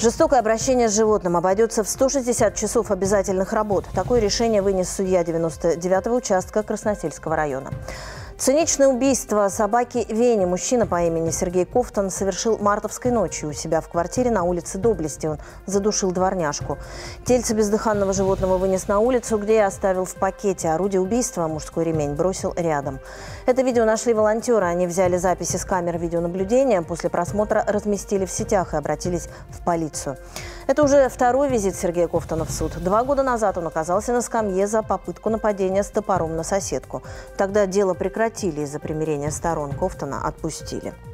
Жестокое обращение с животным обойдется в 160 часов обязательных работ. Такое решение вынес судья 99-го участка Красносельского района. Циничное убийство собаки Вени мужчина по имени Сергей Ковтун совершил мартовской ночью у себя в квартире на улице Доблести. Он задушил дворняжку. Тельце бездыханного животного вынес на улицу, где и оставил в пакете. Орудие убийства, мужской ремень, бросил рядом. Это видео нашли волонтеры. Они взяли записи с камер видеонаблюдения. После просмотра разместили в сетях и обратились в полицию. Это уже второй визит Сергея Ковтуна в суд. 2 года назад он оказался на скамье за попытку нападения с топором на соседку. Тогда дело прекратили из-за примирения сторон. Ковтуна отпустили.